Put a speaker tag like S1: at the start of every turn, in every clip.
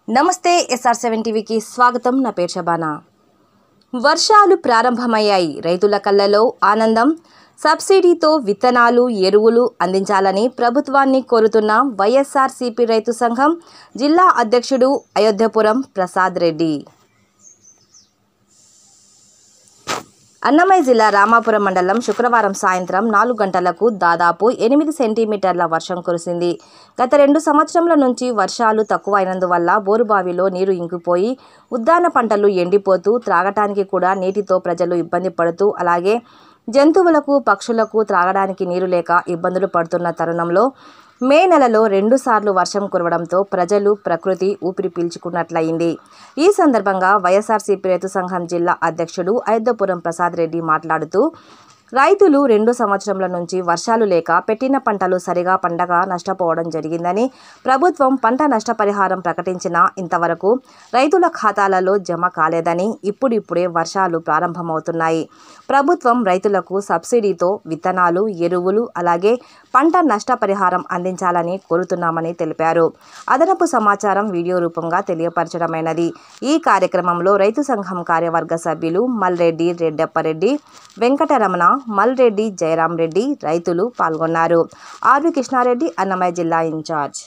S1: నమస్తే SR7 టీవీకి స్వాగతం. నా పేరు శబానా. వర్షాలు ప్రారంభమయ్యాయి. రైతుల కళ్ళలో ఆనందం. సబ్సిడీతో విత్తనాలు, ఎరువులు అందించాలని ప్రభుత్వాన్ని కోరుతున్న వైఎస్ఆర్సీపీ రైతు సంఘం జిల్లా అధ్యక్షుడు అయోధ్యపురం ప్రసాద్ రెడ్డి. అన్నమయ్య జిల్లా రామాపురం మండలం శుక్రవారం సాయంత్రం 4 గంటలకు దాదాపు 8 సెంటీమీటర్ల వర్షం కురిసింది. గత 2 సంవత్సరాల నుంచి వర్షాలు తక్కువైనందువల్ల బోరుబావిలో నీరు ఇంకిపోయి ఉద్యాన పంటలు ఎండిపోతూ త్రాగటానికి కూడా నీటితో ప్రజలు ఇబ్బంది పడుతూ, అలాగే జంతువులకు, పక్షులకు త్రాగడానికి నీరు లేక ఇబ్బందులు పడుతున్న తరుణంలో మే నెలలో 2 సార్లు వర్షం కురవడంతో ప్రజలు, ప్రకృతి ఊపిరి పీల్చుకున్నట్లయింది. ఈ సందర్భంగా వైఎస్ఆర్సీపీ రైతు సంఘం జిల్లా అధ్యక్షుడు అయోధ్యపురం ప్రసాద్ రెడ్డి మాట్లాడుతూ, రైతులు 2 సంవత్సరాల నుంచి వర్షాలు లేక పెట్టిన పంటలు సరిగా పండగ నష్టపోవడం జరిగిందని, ప్రభుత్వం పంట నష్టపరిహారం ప్రకటించినా ఇంతవరకు రైతుల ఖాతాలలో జమ కాలేదని, ఇప్పుడిప్పుడే వర్షాలు ప్రారంభమవుతున్నాయి. ప్రభుత్వం రైతులకు సబ్సిడీతో విత్తనాలు, ఎరువులు, అలాగే పంట నష్టపరిహారం అందించాలని కోరుతున్నామని తెలిపారు. అదనపు సమాచారం వీడియో రూపంగా తెలియపరచడమైనది. ఈ కార్యక్రమంలో రైతు సంఘం కార్యవర్గ సభ్యులు మల్రెడ్డి, రెడ్డప్పరెడ్డి, వెంకటరమణ, మల్రెడ్డి, జయరాం రెడ్డి, రైతులు పాల్గొన్నారు. ఆర్వి కృష్ణారెడ్డి, అన్నమయ్య జిల్లా ఇన్ఛార్జ్.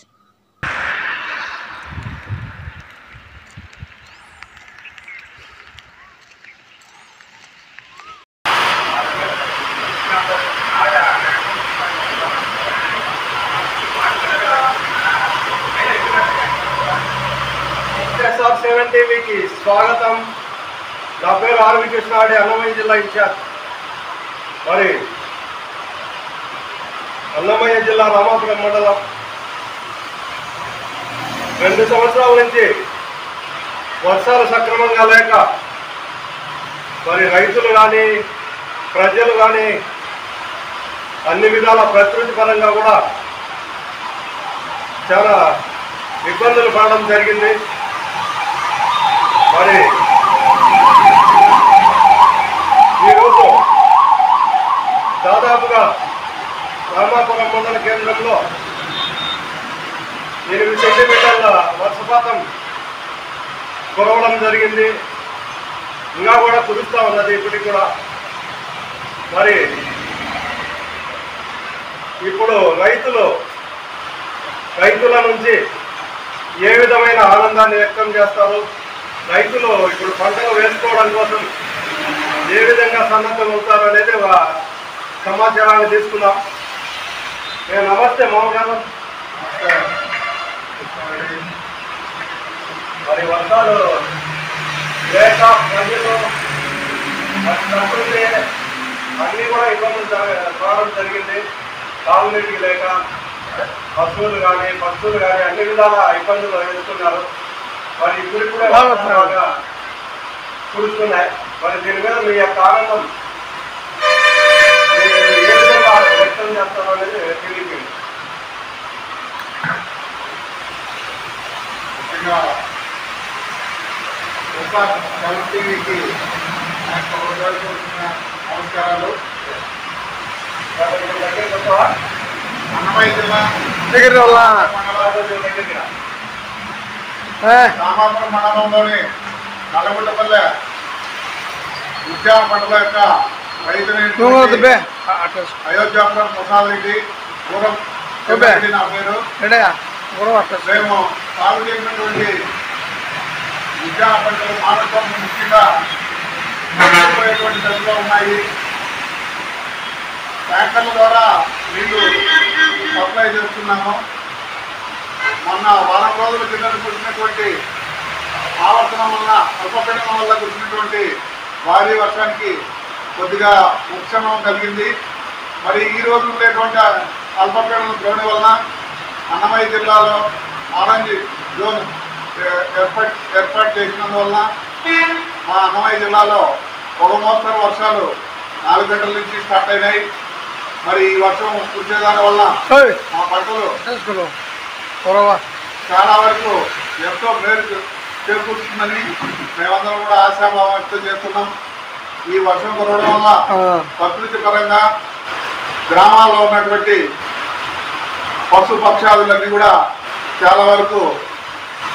S2: SR7 టీవీకి స్వాగతం. నా పేరు ఆర్వి కృష్ణారెడ్డి, అన్నమయ్య జిల్లా ఇన్ఛార్జ్. మరి అన్నమయ్య జిల్లా రామాపురం మండలం 2 సంవత్సరాల నుంచి వర్షాలు సక్రమంగా లేక మరి రైతులు కానీ, ప్రజలు కానీ అన్ని విధాల ప్రకృతి పరంగా కూడా చాలా ఇబ్బందులు పడడం జరిగింది. మరి ఈరోజు దాదాపుగా రామాపురం మండల కేంద్రంలో 8 సెంటీమీటర్ల వర్షపాతం కురవడం జరిగింది. ఇంకా కూడా కురుస్తూ ఉన్నది ఇప్పటికి కూడా. మరి ఇప్పుడు రైతుల నుంచి ఏ విధమైన ఆనందాన్ని వ్యక్తం చేస్తారు, రైతులు ఇప్పుడు పంటలు వేసుకోవడం కోసం ఏ విధంగా సన్నద్ధం అవుతారు అనేది ఒక సమాచారాన్ని తీసుకుందాం. నేను నమస్తే మోహన్ గారు. మరి వర్షాలు లేక ప్రజలు, ప్రకృతి అన్నీ కూడా ఇబ్బందులు రావడం జరిగింది. తాగునీటికి లేక పశువులు కానీ, పక్షులు కానీ అన్ని విధాల ఇబ్బందులు ఎదుర్కొన్నారు. మరి ఇప్పుడు కూడా బాగా కురుస్తున్నాయి. మరి దీని మీద మీ యొక్క ఆనందం ఏ విధంగా వ్యక్తం చేస్తారో అనేది తెలియదు.
S3: ముఖ్యంగా SR7 టీవీకి నమస్కారాలు. అన్నమయ్య జిల్లా రామాపురం మండలంలోని నల్లగుంటపల్లె ఉద్యాన పంటల యొక్క రైతు అయోధ్యపురం ప్రసాద్ రెడ్డి, పూర్వం నా పేరు. మేము సాగు చేసినటువంటి ఉద్యాన పంటలు మానవం ముఖ్యంగా పోయేటువంటి దశలో ఉన్నాయి. ట్యాంకర్ల ద్వారా నీళ్లు సప్లై చేస్తున్నాము. మొన్న వారం రోజుల కింద కురిసినటువంటి ఆవర్తనం వల్ల, అల్పపీడనం వల్ల కురిసినటువంటి భారీ వర్షానికి కొద్దిగా ఉపశమనం కలిగింది. మరి ఈ రోజు ఉండేటువంటి అల్పపీడనం ద్రోణి వలన అన్నమయ్య జిల్లాలో ఆరెంజ్ జోన్ ఏర్పాటు చేసినందువలన మా అన్నమయ్య జిల్లాలో ఒక మోస్తరు వర్షాలు 4 గంటల నుంచి స్టార్ట్ అయినాయి. మరి ఈ వర్షం కురిసేదాని వల్ల మా పంటలు చాలా వరకు ఎంతో మేలు చేకూరుతుందని మేమందరం కూడా ఆశాభావం వ్యక్తం చేస్తున్నాం. ఈ వర్షం కురవడం వల్ల ప్రకృతి పరంగా గ్రామాల్లో ఉన్నటువంటి పశు పక్షాదులన్నీ కూడా చాలా వరకు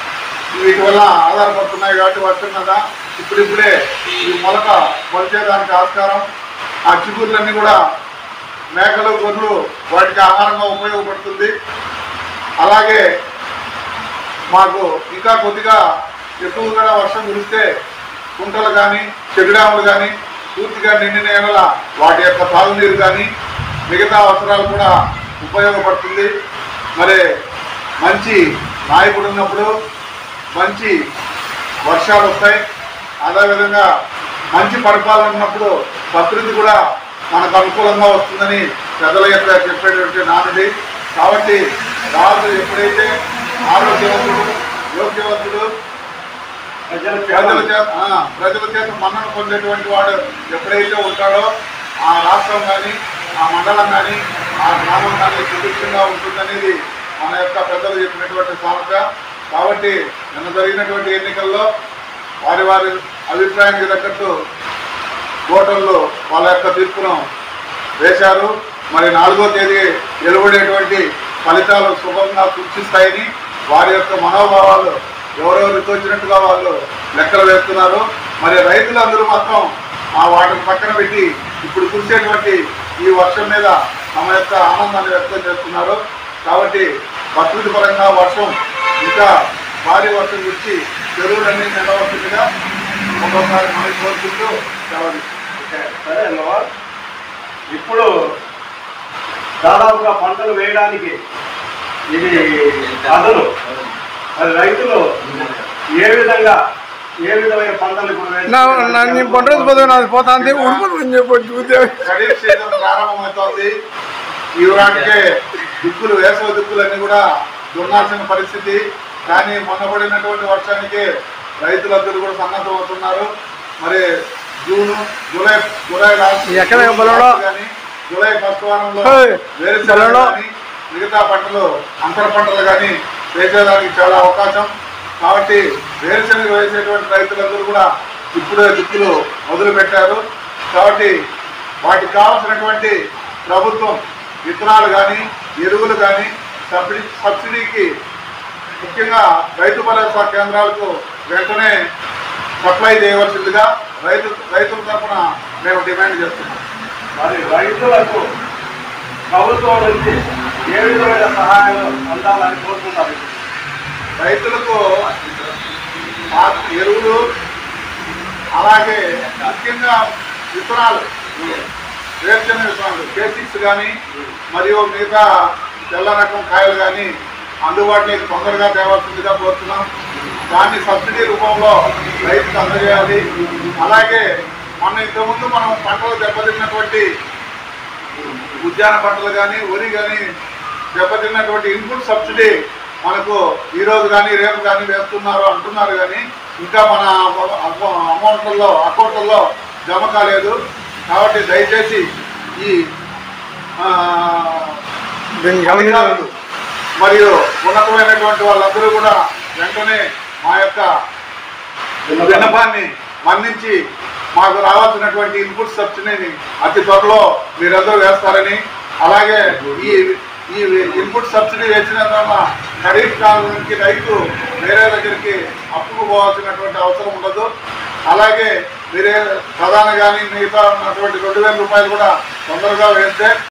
S3: వీటి వల్ల ఆధారపడుతున్నాయి కాబట్టి వర్షం మీద ఇప్పుడిప్పుడే ఈ మొలక మొలిచేదానికి ఆస్కారం. ఆ చిగుర్లన్నీ కూడా మేకలు గొర్రెలు వాటికి ఆహారంగా ఉపయోగపడుతుంది. అలాగే మాకు ఇంకా కొద్దిగా ఎక్కువగా వర్షం కురిస్తే కుంటలు కానీ చెవిడాములు కానీ పూర్తిగా నిండిన ఎడల వాటి యొక్క తాగునీరు కానీ మిగతా అవసరాలు కూడా ఉపయోగపడుతుంది. మరి మంచి నాయకుడు ఉన్నప్పుడు మంచి వర్షాలు వస్తాయి. అదేవిధంగా మంచి పరిపాలన ఉన్నప్పుడు ప్రకృతి కూడా మనకు అనుకూలంగా వస్తుందని ప్రజల యొక్క చెప్పేటువంటి నానుడి. కాబట్టి రాజు ఎప్పుడైతే ఆరోగ్యవంతుడు యోగ్యవంతుడు ప్రజల చేత మన్నను పొందేటువంటి వాడు ఎప్పుడైతే ఉంటాడో ఆ రాష్ట్రం కానీ ఆ మండలం కానీ ఆ గ్రామం కానీ సుభిక్షంగా ఉంటుందనేది మన యొక్క పెద్దలు చెప్పినటువంటి సామెత. కాబట్టి నిన్న జరిగినటువంటి ఎన్నికల్లో వారి వారి అభిప్రాయానికి తగ్గట్టు ఓటర్లు వాళ్ళ యొక్క తీర్పును వేశారు. మరి 4వ తేదీ వెలువడేటువంటి ఫలితాలు శుభంగా సూచిస్తాయని వారి యొక్క మనోభావాలు ఎవరెవరికి వచ్చినట్టుగా వాళ్ళు లెక్కలు వేస్తున్నారు. మరి రైతులందరూ మాత్రం ఆ వాటిని పక్కన పెట్టి ఇప్పుడు కురిసేటువంటి ఈ వర్షం మీద తమ యొక్క ఆనందాన్ని వ్యక్తం చేస్తున్నారు. కాబట్టి ప్రకృతి పరంగా వర్షం ఇంకా భారీ వర్షం గురించి చెరువులన్నీ నిలవలసిందిగా ఒక్కొక్కసారి మనం కోరుకుంటూ సెలవు.
S2: సరే అన్నవా, ఇప్పుడు దాదాపుగా పంటలు వేయడానికి ఇది అదను. మరి రైతులు ఏ విధమైన పంటలు
S3: ఖరీఫ్ సీజన్ ప్రారంభమవుతోంది. ఈనాటికే దిక్కులు వేసవి దిక్కులన్నీ కూడా దున్నాల్సిన పరిస్థితి. కానీ మొన్న పడినటువంటి వర్షానికి రైతులందరూ కూడా సన్నద్ధం అవుతున్నారు. మరి జూలై లాస్ట్ కానీ జూలై ఫస్ట్ వారంలో వేరుశెనగ కానీ మిగతా పంటలు అంతర పంటలు కానీ వేసేదానికి చాలా అవకాశం. కాబట్టి వేరుశెనగ వేసేటువంటి రైతులందరూ కూడా ఇప్పుడే దిక్కులు మొదలు పెట్టారు. కాబట్టి వాటికి కావాల్సినటువంటి ప్రభుత్వం విత్తనాలు కానీ ఎరువులు కానీ సబ్సిడీకి ముఖ్యంగా రైతు భరోసా కేంద్రాలకు వెంటనే సప్లై చేయవలసిందిగా రైతుల తరఫున మేము డిమాండ్ చేస్తున్నాం.
S2: మరి రైతులకు ప్రభుత్వం నుంచి ఏ విధమైన సహాయాలు అందాలని కోరుకుంటారు?
S3: రైతులకు ఎరువులు అలాగే ముఖ్యంగా విత్తనాలు వేరుశెనగ విత్తనాలు K6 కానీ మరియు మిగతా తెల్ల రకం కాయలు కానీ అందుబాటులోకి తొందరగా తేవాల్సిందిగా కోరుతున్నాం. దాన్ని సబ్సిడీ రూపంలో రైతుకు అందజేయాలి. అలాగే ఇంతకుముందు మనం పంటలు దెబ్బతిన్నటువంటి ఉద్యాన పంటలు కానీ వరి కానీ దెబ్బతిన్నటువంటి ఇన్పుట్ సబ్సిడీ మనకు ఈరోజు కానీ రేపు కానీ వేస్తున్నారు అంటున్నారు. కానీ ఇంకా మన అకౌంట్లలో జమ కాలేదు. కాబట్టి దయచేసి ఈ మరియు ఉన్నతమైనటువంటి వాళ్ళందరూ కూడా వెంటనే మా యొక్క విన్నపాన్ని మన్నించి మాకు రావాల్సినటువంటి ఇన్పుట్ సబ్సిడీని అతి త్వరలో మీరందరూ వేస్తారని, అలాగే ఈ ఇన్పుట్ సబ్సిడీ వేసిన వల్ల ఖరీఫ్ కాలానికి రైతు వేరే దగ్గరికి అప్పుకు పోవాల్సినటువంటి అవసరం ఉండదు. అలాగే మీరే ప్రధాన కానీ మిగతా ఉన్నటువంటి 2000 రూపాయలు కూడా తొందరగా వేస్తే